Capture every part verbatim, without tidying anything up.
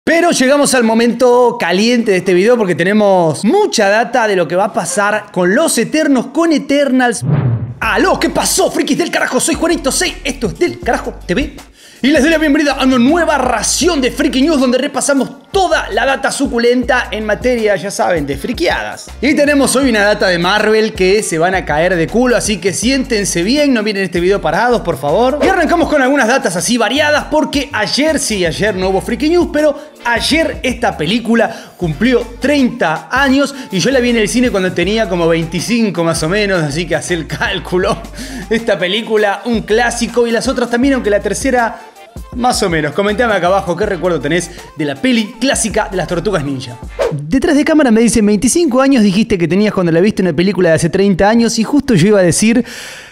Pero llegamos al momento caliente de este video porque tenemos mucha data de lo que va a pasar con los Eternos, con Eternals. ¡Aló! ¿Qué pasó, frikis del carajo? Soy Juanito seis, esto es Del Carajo T V. Y les doy la bienvenida a una nueva ración de Friki News donde repasamos toda la data suculenta en materia, ya saben, de frikiadas. Y tenemos hoy una data de Marvel que se van a caer de culo, así que siéntense bien, no miren este video parados, por favor. Y arrancamos con algunas datas así variadas porque ayer, sí, ayer no hubo Friki News, pero ayer esta película cumplió treinta años y yo la vi en el cine cuando tenía como veinticinco más o menos, así que hacé el cálculo. Esta película, un clásico, y las otras también, aunque la tercera más o menos. Comentame acá abajo qué recuerdo tenés de la peli clásica de las Tortugas Ninja. Detrás de cámara me dicen veinticinco años dijiste que tenías cuando la viste una película de hace treinta años y justo yo iba a decir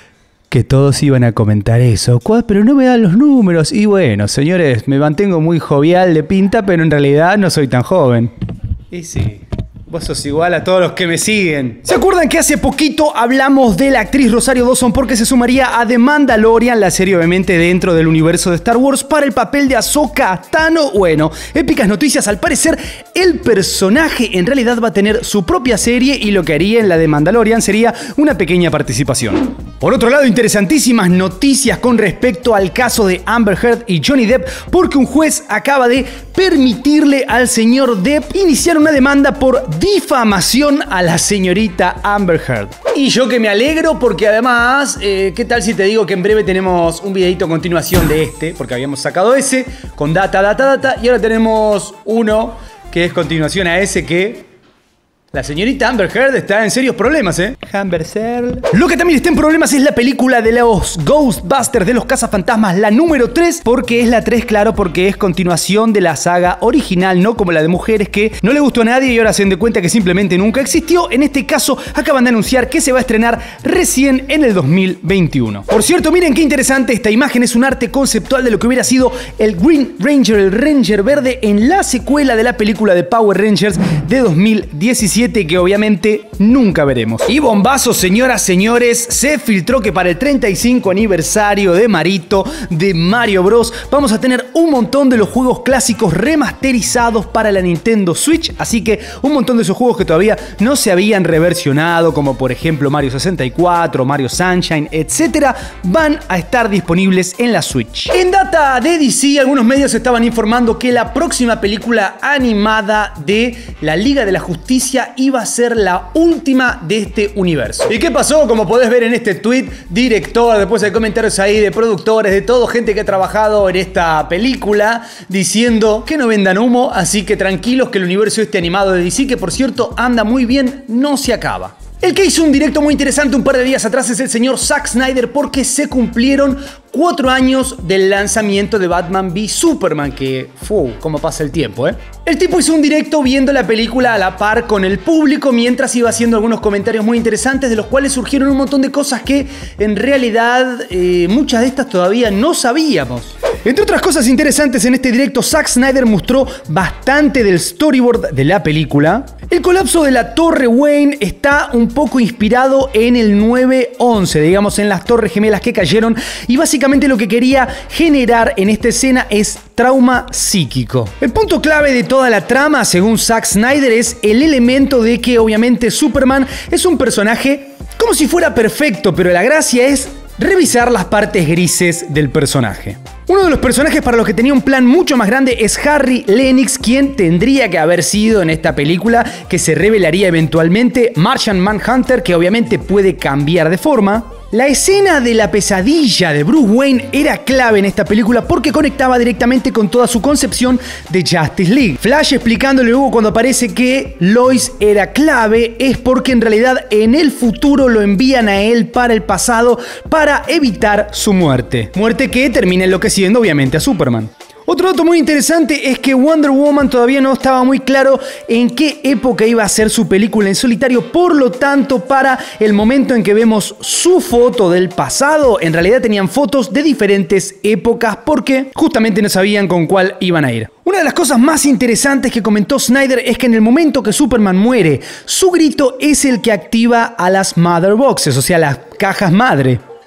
que todos iban a comentar eso, pero no me dan los números. Y bueno, señores, me mantengo muy jovial de pinta, pero en realidad no soy tan joven. Y sí, vos sos igual a todos los que me siguen. ¿Se acuerdan que hace poquito hablamos de la actriz Rosario Dawson porque se sumaría a The Mandalorian, la serie obviamente dentro del universo de Star Wars, para el papel de Ahsoka Tano? Bueno, épicas noticias. Al parecer, el personaje en realidad va a tener su propia serie y lo que haría en la de Mandalorian sería una pequeña participación. Por otro lado, interesantísimas noticias con respecto al caso de Amber Heard y Johnny Depp, porque un juez acaba de permitirle al señor Depp iniciar una demanda por difamación a la señorita Amber Heard. Y yo que me alegro porque además, eh, ¿qué tal si te digo que en breve tenemos un videito a continuación de este? Porque habíamos sacado ese con data, data, data, y ahora tenemos uno que es continuación a ese que... la señorita Amber Heard está en serios problemas, ¿eh? Amber Heard. Lo que también está en problemas es la película de los Ghostbusters, de los cazafantasmas, la número tres. Porque es la tres, claro, porque es continuación de la saga original, no como la de mujeres que no le gustó a nadie y ahora se dan cuenta que simplemente nunca existió. En este caso, acaban de anunciar que se va a estrenar recién en el dos mil veintiuno. Por cierto, miren qué interesante esta imagen. Es un arte conceptual de lo que hubiera sido el Green Ranger, el Ranger Verde, en la secuela de la película de Power Rangers de dos mil diecisiete. Que obviamente nunca veremos. Y bombazo, señoras, señores, se filtró que para el treinta y cinco aniversario de Marito, de Mario Bros, vamos a tener un montón de los juegos clásicos remasterizados para la Nintendo Switch. Así que un montón de esos juegos que todavía no se habían reversionado, como por ejemplo Mario sesenta y cuatro, Mario Sunshine, etcétera, van a estar disponibles en la Switch. En data de D C, algunos medios estaban informando que la próxima película animada de la Liga de la Justicia iba a ser la última de este universo. ¿Y qué pasó? Como podés ver en este tweet, director, después hay comentarios ahí de productores, de todo, gente que ha trabajado en esta película, diciendo que no vendan humo, así que tranquilos que el universo este animado de D C, que por cierto anda muy bien, no se acaba. El que hizo un directo muy interesante un par de días atrás es el señor Zack Snyder, porque se cumplieron cuatro años del lanzamiento de Batman v Superman, que, fu, cómo pasa el tiempo, ¿eh? El tipo hizo un directo viendo la película a la par con el público mientras iba haciendo algunos comentarios muy interesantes, de los cuales surgieron un montón de cosas que en realidad eh, muchas de estas todavía no sabíamos. Entre otras cosas interesantes en este directo, Zack Snyder mostró bastante del storyboard de la película. El colapso de la Torre Wayne está un poco inspirado en el nueve once, digamos, en las torres gemelas que cayeron, y básicamente lo que quería generar en esta escena es trauma psíquico. El punto clave de toda la trama, según Zack Snyder, es el elemento de que obviamente Superman es un personaje como si fuera perfecto, pero la gracia es revisar las partes grises del personaje. Uno de los personajes para los que tenía un plan mucho más grande es Harry Lennix, quien tendría que haber sido en esta película, que se revelaría eventualmente Martian Manhunter, que obviamente puede cambiar de forma. La escena de la pesadilla de Bruce Wayne era clave en esta película porque conectaba directamente con toda su concepción de Justice League. Flash explicándole luego cuando aparece que Lois era clave es porque en realidad en el futuro lo envían a él para el pasado para evitar su muerte. Muerte que termina enloqueciendo obviamente a Superman. Otro dato muy interesante es que Wonder Woman todavía no estaba muy claro en qué época iba a ser su película en solitario, por lo tanto, para el momento en que vemos su foto del pasado, en realidad tenían fotos de diferentes épocas porque justamente no sabían con cuál iban a ir. Una de las cosas más interesantes que comentó Snyder es que en el momento que Superman muere, su grito es el que activa a las Mother Boxes, o sea, las cajas madre.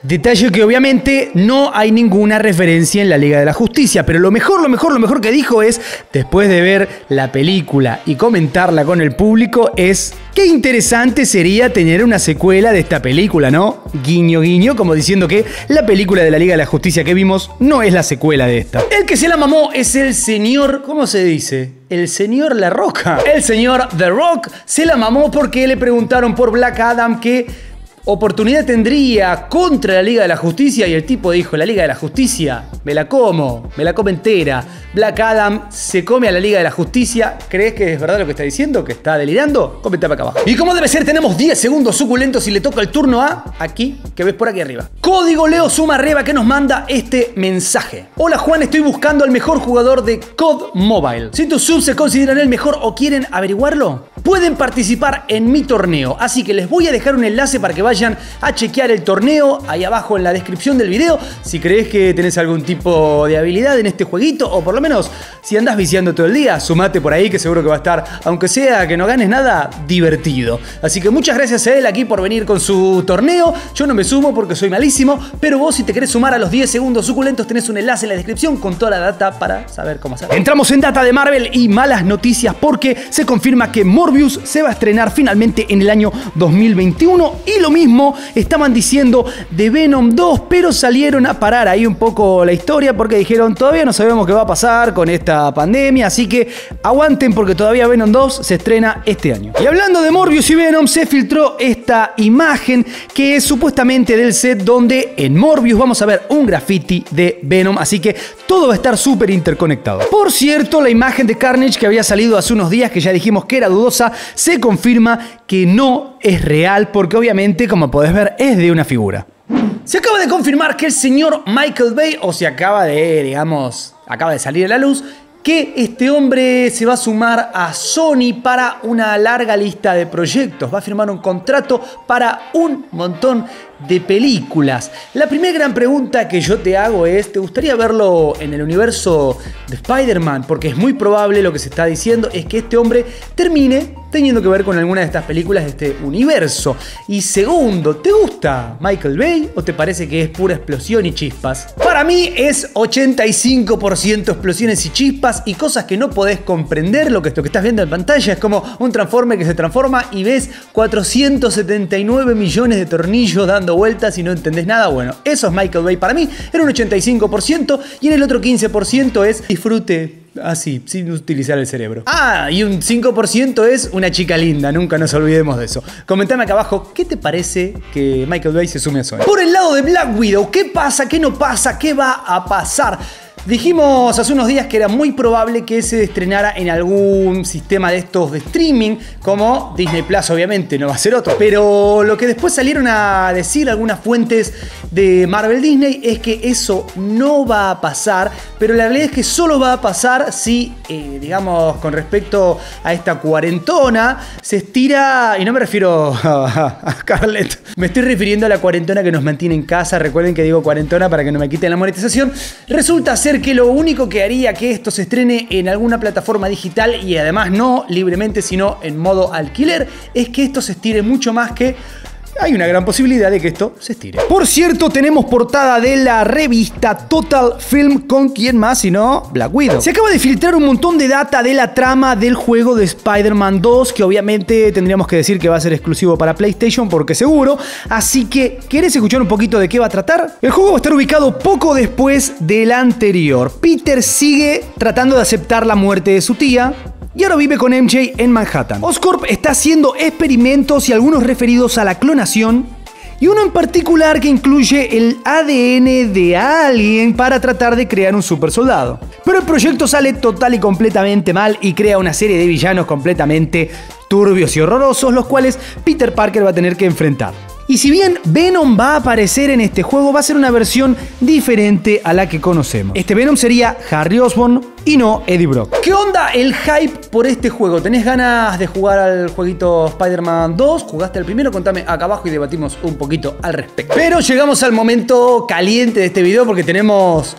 Detalle que obviamente no hay ninguna referencia en la Liga de la Justicia, pero lo mejor, lo mejor, lo mejor que dijo es, después de ver la película y comentarla con el público, es qué interesante sería tener una secuela de esta película, ¿no? Guiño, guiño, como diciendo que la película de la Liga de la Justicia que vimos no es la secuela de esta. El que se la mamó es el señor, ¿cómo se dice? El señor La Roca. El señor The Rock se la mamó porque le preguntaron por Black Adam qué oportunidad tendría contra la Liga de la Justicia y el tipo dijo, la Liga de la Justicia, me la como, me la como entera. Black Adam se come a la Liga de la Justicia. ¿Crees que es verdad lo que está diciendo? ¿Que está delirando? Comentame acá abajo. Y como debe ser, tenemos diez segundos suculentos y le toca el turno a aquí, que ves por aquí arriba. Código Leo Suma Reba que nos manda este mensaje. Hola Juan, estoy buscando al mejor jugador de C O D Mobile. Si tus subs se consideran el mejor o quieren averiguarlo, pueden participar en mi torneo. Así que les voy a dejar un enlace para que vayan a chequear el torneo ahí abajo en la descripción del video. Si crees que tenés algún tipo de habilidad en este jueguito, o por lo menos si andás viciando todo el día, sumate por ahí que seguro que va a estar, aunque sea que no ganes nada, divertido. Así que muchas gracias a él aquí por venir con su torneo. Yo no me sumo porque soy malísimo, pero vos si te querés sumar a los diez segundos suculentos tenés un enlace en la descripción con toda la data para saber cómo hacer. Entramos en data de Marvel y malas noticias porque se confirma que Morbius se va a estrenar finalmente en el año dos mil veintiuno y lo mismo estaban diciendo de Venom dos, pero salieron a parar ahí un poco la historia porque dijeron todavía no sabemos qué va a pasar con esta pandemia, así que aguanten porque todavía Venom dos se estrena este año. Y hablando de Morbius y Venom, se filtró esta imagen que es supuestamente del set donde en Morbius vamos a ver un graffiti de Venom, así que todo va a estar súper interconectado. Por cierto, la imagen de Carnage que había salido hace unos días, que ya dijimos que era dudosa, se confirma que no es real porque obviamente, como podés ver, es de una figura. Se acaba de confirmar que el señor Michael Bay, o se acaba de, digamos, acaba de salir a la luz, que este hombre se va a sumar a Sony para una larga lista de proyectos. Va a firmar un contrato para un montón de películas. La primera gran pregunta que yo te hago es, ¿te gustaría verlo en el universo de Spider-Man? Porque es muy probable, lo que se está diciendo es que este hombre termine teniendo que ver con alguna de estas películas de este universo. Y segundo, ¿te gusta Michael Bay o te parece que es pura explosión y chispas? Para mí es ochenta y cinco por ciento explosiones y chispas y cosas que no podés comprender. Lo que, lo que estás viendo en pantalla es como un Transformer que se transforma y ves cuatrocientos setenta y nueve millones de tornillos dando vueltas y no entendés nada. Bueno, eso es Michael Bay para mí, era un ochenta y cinco por ciento y en el otro quince por ciento es disfrute así, sin utilizar el cerebro. Ah, y un cinco por ciento es una chica linda, nunca nos olvidemos de eso. Comentame acá abajo, ¿qué te parece que Michael Bay se sume a Sony? Por el lado de Black Widow, ¿qué pasa? ¿Qué no pasa? ¿Qué va a pasar? Dijimos hace unos días que era muy probable que se estrenara en algún sistema de estos de streaming, como Disney Plus, obviamente, no va a ser otro. Pero lo que después salieron a decir algunas fuentes de Marvel Disney es que eso no va a pasar, pero la realidad es que solo va a pasar si, eh, digamos, con respecto a esta cuarentona, se estira, y no me refiero a, a Scarlett, me estoy refiriendo a la cuarentona que nos mantiene en casa. Recuerden que digo cuarentona para que no me quiten la monetización. Resulta ser que lo único que haría que esto se estrene en alguna plataforma digital y además no libremente sino en modo alquiler es que esto se estire mucho más, que hay una gran posibilidad de que esto se estire. Por cierto, tenemos portada de la revista Total Film con quién más sino Black Widow. Se acaba de filtrar un montón de data de la trama del juego de Spider-Man dos, que obviamente tendríamos que decir que va a ser exclusivo para PlayStation porque seguro. Así que, ¿querés escuchar un poquito de qué va a tratar? El juego va a estar ubicado poco después del anterior. Peter sigue tratando de aceptar la muerte de su tía y ahora vive con M J en Manhattan. Oscorp está haciendo experimentos y algunos referidos a la clonación, y uno en particular que incluye el A D N de alguien para tratar de crear un super soldado. Pero el proyecto sale total y completamente mal y crea una serie de villanos completamente turbios y horrorosos, los cuales Peter Parker va a tener que enfrentar. Y si bien Venom va a aparecer en este juego, va a ser una versión diferente a la que conocemos. Este Venom sería Harry Osborn y no Eddie Brock. ¿Qué onda el hype por este juego? ¿Tenés ganas de jugar al jueguito Spider-Man dos? ¿Jugaste el primero? Contame acá abajo y debatimos un poquito al respecto. Pero llegamos al momento caliente de este video porque tenemos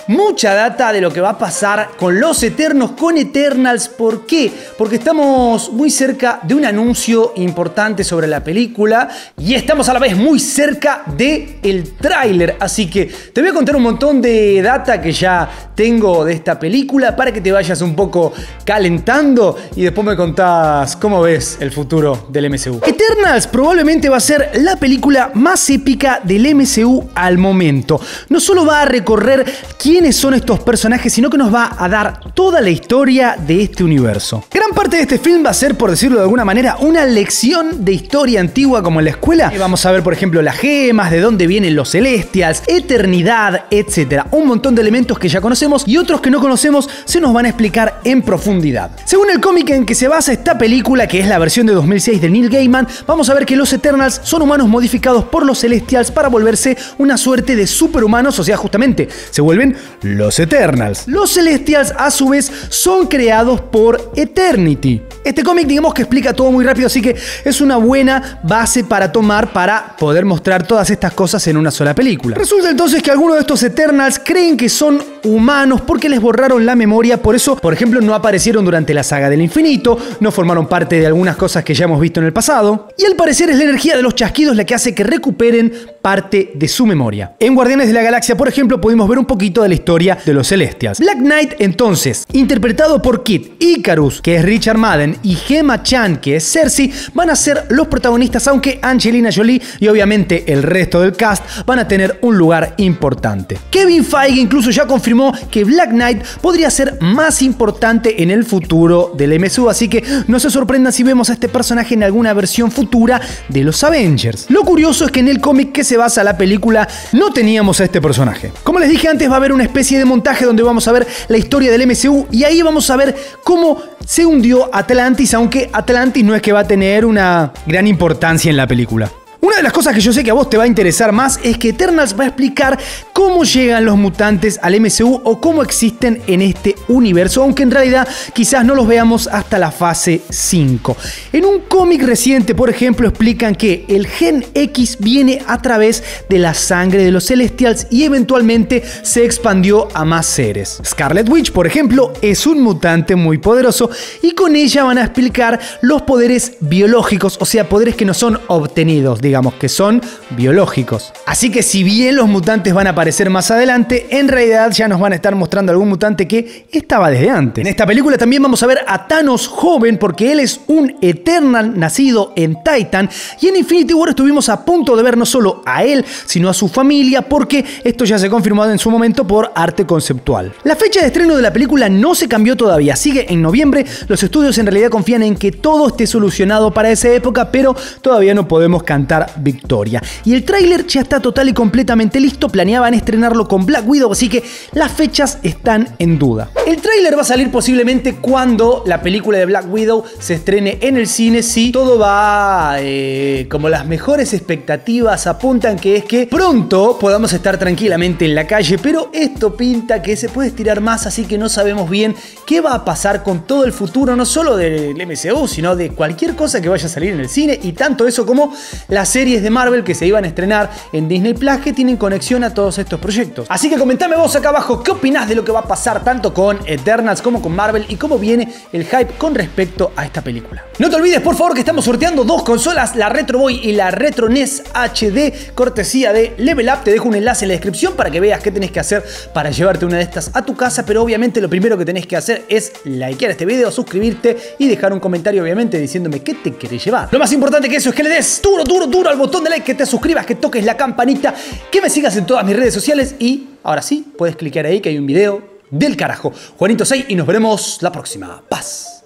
mucha data de lo que va a pasar con los Eternos, con Eternals. ¿Por qué? Porque estamos muy cerca de un anuncio importante sobre la película y estamos a la vez muy cerca del tráiler. Así que te voy a contar un montón de data que ya tengo de esta película para que te vayas un poco calentando y después me contás cómo ves el futuro del M C U. Eternals probablemente va a ser la película más épica del M C U al momento. No solo va a recorrer quiénes son estos personajes, sino que nos va a dar toda la historia de este universo. Gran parte de este film va a ser, por decirlo de alguna manera, una lección de historia antigua como en la escuela. Y vamos a ver, por ejemplo, las gemas, de dónde vienen los Celestials, eternidad, etcétera. Un montón de elementos que ya conocemos y otros que no conocemos se nos van a explicar en profundidad. Según el cómic en que se basa esta película, que es la versión de dos mil seis de Neil Gaiman, vamos a ver que los Eternals son humanos modificados por los Celestials para volverse una suerte de superhumanos, o sea, justamente se vuelven los Eternals. Los Celestials, a su vez, son creados por Eternity. Este cómic, digamos que explica todo muy rápido, así que es una buena base para tomar para poder mostrar todas estas cosas en una sola película. Resulta entonces que algunos de estos Eternals creen que son humanos porque les borraron la memoria, por eso, por ejemplo, no aparecieron durante la saga del infinito, no formaron parte de algunas cosas que ya hemos visto en el pasado, y al parecer es la energía de los chasquidos la que hace que recuperen parte de su memoria. En Guardianes de la Galaxia, por ejemplo, pudimos ver un poquito de la historia de los Celestials. Black Knight, entonces, interpretado por Kit, Icarus, que es Richard Madden, y Gemma Chan, que es Cersei, van a ser los protagonistas, aunque Angelina Jolie y obviamente el resto del cast van a tener un lugar importante. Kevin Feige incluso ya confirmó que Black Knight podría ser más importante en el futuro del M C U, así que no se sorprendan si vemos a este personaje en alguna versión futura de los Avengers. Lo curioso es que en el cómic que se basa la película no teníamos a este personaje. Como les dije antes, va a haber una especie de montaje donde vamos a ver la historia del M C U y ahí vamos a ver cómo se hundió Atlantis, aunque Atlantis no es que va a tener una gran importancia en la película. Una de las cosas que yo sé que a vos te va a interesar más es que Eternals va a explicar cómo llegan los mutantes al M C U o cómo existen en este universo, aunque en realidad quizás no los veamos hasta la fase cinco. En un cómic reciente, por ejemplo, explican que el gen X viene a través de la sangre de los Celestials y eventualmente se expandió a más seres. Scarlet Witch, por ejemplo, es un mutante muy poderoso y con ella van a explicar los poderes biológicos, o sea, poderes que no son obtenidos, digamos. Digamos que son biológicos. Así que si bien los mutantes van a aparecer más adelante, en realidad ya nos van a estar mostrando algún mutante que estaba desde antes. En esta película también vamos a ver a Thanos joven porque él es un Eternal nacido en Titan y en Infinity War estuvimos a punto de ver no solo a él, sino a su familia porque esto ya se ha confirmado en su momento por arte conceptual. La fecha de estreno de la película no se cambió todavía, sigue en noviembre. Los estudios en realidad confían en que todo esté solucionado para esa época, pero todavía no podemos cantar victoria. Y el tráiler ya está total y completamente listo, planeaban estrenarlo con Black Widow, así que las fechas están en duda. El tráiler va a salir posiblemente cuando la película de Black Widow se estrene en el cine, si todo va eh, como las mejores expectativas apuntan, que es que pronto podamos estar tranquilamente en la calle, pero esto pinta que se puede estirar más, así que no sabemos bien qué va a pasar con todo el futuro, no solo del M C U, sino de cualquier cosa que vaya a salir en el cine, y tanto eso como las series de Marvel que se iban a estrenar en Disney Plus que tienen conexión a todos estos proyectos. Así que comentame vos acá abajo qué opinás de lo que va a pasar tanto con Eternals como con Marvel y cómo viene el hype con respecto a esta película. No te olvides por favor que estamos sorteando dos consolas, la Retro Boy y la Retro N E S H D, cortesía de Level Up. Te dejo un enlace en la descripción para que veas qué tenés que hacer para llevarte una de estas a tu casa, pero obviamente lo primero que tenés que hacer es likear este video, suscribirte y dejar un comentario obviamente diciéndome qué te querés llevar. Lo más importante que eso es que le des duro, duro, duro al botón de like, que te suscribas, que toques la campanita, que me sigas en todas mis redes sociales y ahora sí, puedes clicar ahí que hay un video del carajo. Juanito seis y nos veremos la próxima. Paz.